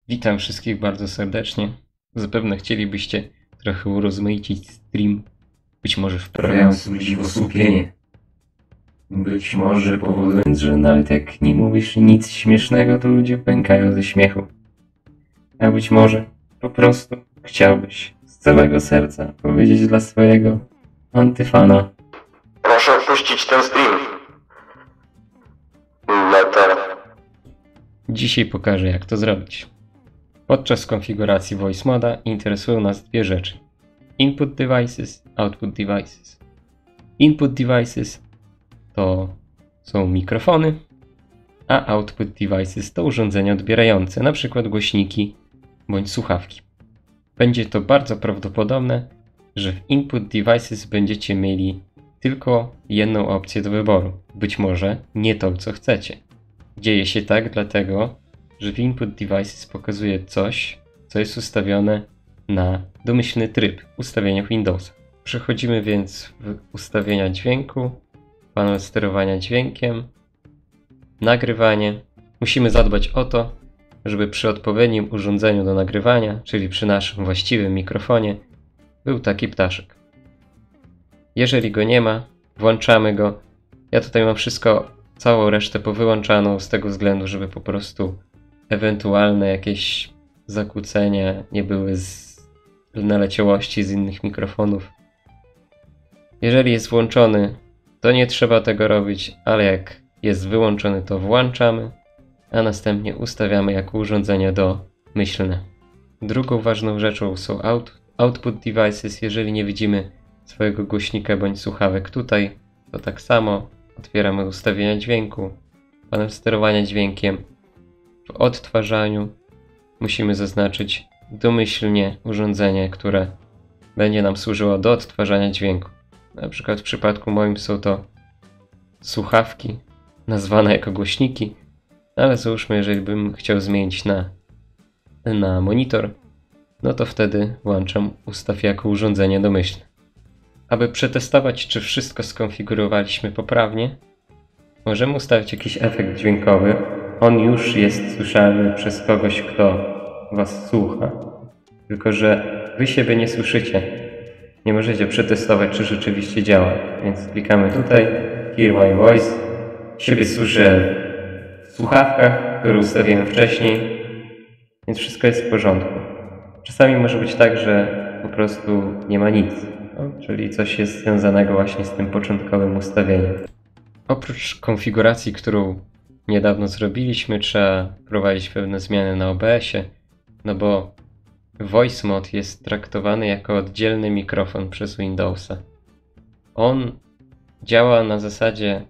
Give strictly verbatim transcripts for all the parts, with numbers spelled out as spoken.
Witam wszystkich bardzo serdecznie. Zapewne chcielibyście trochę urozmaicić stream, być może wprawiając ludzi w osłupienie. Być może powodując, że nawet jak nie mówisz nic śmiesznego, to ludzie pękają ze śmiechu. A być może po prostu chciałbyś z całego serca powiedzieć dla swojego antyfana: Proszę opuścić ten stream. Meta. Dzisiaj pokażę, jak to zrobić. Podczas konfiguracji Voice Moda interesują nas dwie rzeczy: Input Devices, Output Devices. Input Devices to są mikrofony, a Output Devices to urządzenia odbierające, np. głośniki bądź słuchawki. Będzie to bardzo prawdopodobne, że w Input Devices będziecie mieli tylko jedną opcję do wyboru. Być może nie tą, co chcecie. Dzieje się tak dlatego, że w Input Devices pokazuje coś, co jest ustawione na domyślny tryb w ustawieniach Windowsa. Przechodzimy więc w ustawienia dźwięku, panel sterowania dźwiękiem, nagrywanie. Musimy zadbać o to, żeby przy odpowiednim urządzeniu do nagrywania, czyli przy naszym właściwym mikrofonie, był taki ptaszek. Jeżeli go nie ma, włączamy go. Ja tutaj mam wszystko, całą resztę powyłączaną z tego względu, żeby po prostu ewentualne jakieś zakłócenia nie były z naleciałości z innych mikrofonów. Jeżeli jest włączony, to nie trzeba tego robić, ale jak jest wyłączony, to włączamy, a następnie ustawiamy jako urządzenie domyślne. Drugą ważną rzeczą są out, output devices. Jeżeli nie widzimy swojego głośnika bądź słuchawek tutaj, to tak samo otwieramy ustawienia dźwięku, panel sterowania dźwiękiem. W odtwarzaniu musimy zaznaczyć domyślnie urządzenie, które będzie nam służyło do odtwarzania dźwięku. Na przykład w przypadku moim są to słuchawki, nazwane jako głośniki, ale załóżmy, jeżeli bym chciał zmienić na, na monitor, no to wtedy włączam ustaw jako urządzenie domyślne. Aby przetestować, czy wszystko skonfigurowaliśmy poprawnie, możemy ustawić jakiś efekt dźwiękowy. On już jest słyszalny przez kogoś, kto was słucha, tylko że wy siebie nie słyszycie. Nie możecie przetestować, czy rzeczywiście działa, więc klikamy tutaj, Hear My Voice. Siebie słyszę w słuchawkach, które ustawiłem wcześniej, więc wszystko jest w porządku. Czasami może być tak, że po prostu nie ma nic, no, czyli coś jest związanego właśnie z tym początkowym ustawieniem. Oprócz konfiguracji, którą niedawno zrobiliśmy, trzeba wprowadzić pewne zmiany na O B S-ie, no bo Voice Mod jest traktowany jako oddzielny mikrofon przez Windowsa. On działa na zasadzie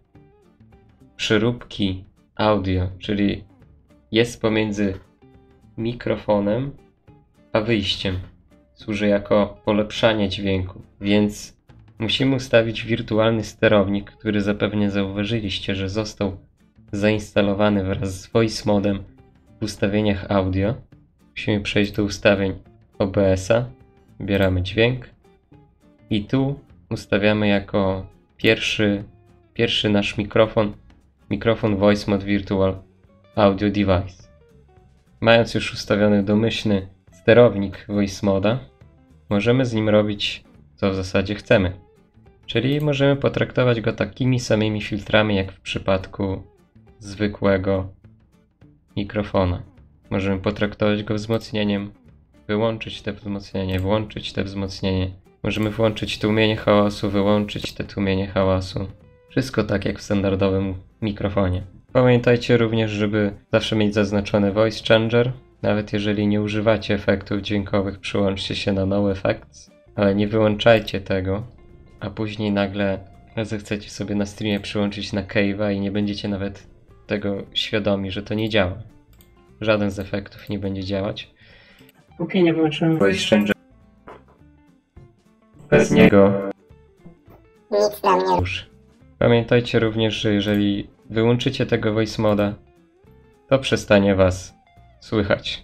przeróbki audio, czyli jest pomiędzy mikrofonem a wyjściem. Służy jako polepszanie dźwięku, więc musimy ustawić wirtualny sterownik, który zapewne zauważyliście, że został zainstalowany wraz z Voice Modem w ustawieniach audio. Musimy przejść do ustawień O B S-a, wybieramy dźwięk i tu ustawiamy jako pierwszy, pierwszy nasz mikrofon, mikrofon Voice Mod Virtual Audio Device. Mając już ustawiony domyślny sterownik Voice Moda, możemy z nim robić, co w zasadzie chcemy. Czyli możemy potraktować go takimi samymi filtrami, jak w przypadku zwykłego mikrofona. Możemy potraktować go wzmocnieniem, wyłączyć te wzmocnienie, włączyć te wzmocnienie. Możemy włączyć tłumienie hałasu, wyłączyć te tłumienie hałasu. Wszystko tak jak w standardowym mikrofonie. Pamiętajcie również, żeby zawsze mieć zaznaczony Voice Changer. Nawet jeżeli nie używacie efektów dźwiękowych, przyłączcie się na No Effects, ale nie wyłączajcie tego, a później nagle zechcecie sobie na streamie przyłączyć na Cave'a i nie będziecie nawet tego świadomi, że to nie działa. Żaden z efektów nie będzie działać, Póki nie wyłączyłem Voice Changer. Bez niego Nic dla mnie. już. Pamiętajcie również, że jeżeli wyłączycie tego Voice Moda, to przestanie was słychać.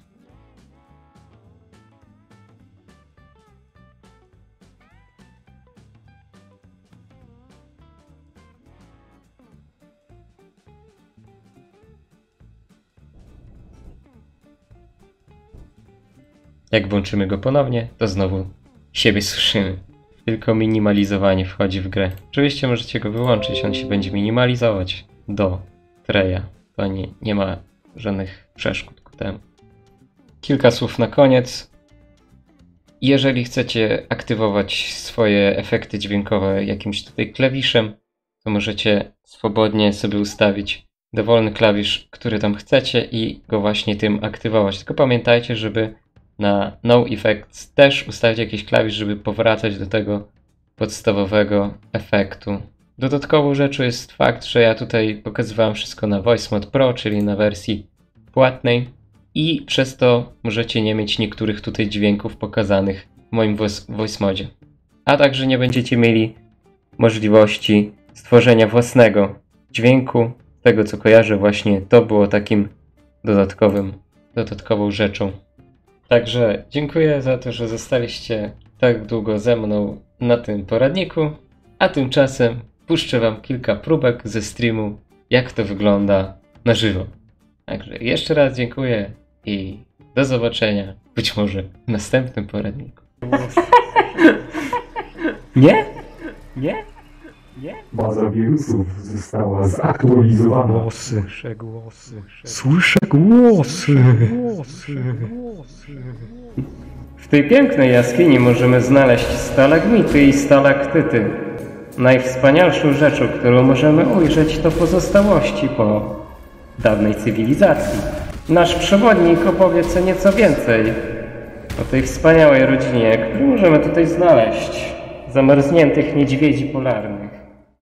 Jak włączymy go ponownie, to znowu siebie słyszymy. Tylko minimalizowanie wchodzi w grę. Oczywiście możecie go wyłączyć, on się będzie minimalizować do treja. To nie, nie ma żadnych przeszkód ku temu. Kilka słów na koniec. Jeżeli chcecie aktywować swoje efekty dźwiękowe jakimś tutaj klawiszem, to możecie swobodnie sobie ustawić dowolny klawisz, który tam chcecie i go właśnie tym aktywować. Tylko pamiętajcie, żeby na No Effects też ustawić jakiś klawisz, żeby powracać do tego podstawowego efektu. Dodatkową rzeczą jest fakt, że ja tutaj pokazywałem wszystko na Voice Mod Pro, czyli na wersji płatnej i przez to możecie nie mieć niektórych tutaj dźwięków pokazanych w moim Voice Modzie. A także nie będziecie mieli możliwości stworzenia własnego dźwięku. Z tego co kojarzę, właśnie to było takim dodatkowym, dodatkową rzeczą. Także dziękuję za to, że zostaliście tak długo ze mną na tym poradniku, a tymczasem puszczę wam kilka próbek ze streamu, jak to wygląda na żywo. Także jeszcze raz dziękuję i do zobaczenia, być może w następnym poradniku. Nie? Nie? Nie? Baza wirusów została zaktualizowana. Głosy. Słyszę głosy. Słyszę głosy. W tej pięknej jaskini możemy znaleźć stalagmity i stalaktyty. Najwspanialszą rzeczą, którą możemy ujrzeć, to pozostałości po dawnej cywilizacji. Nasz przewodnik opowie co nieco więcej o tej wspaniałej rodzinie, którą możemy tutaj znaleźć. Zamarzniętych niedźwiedzi polarnych.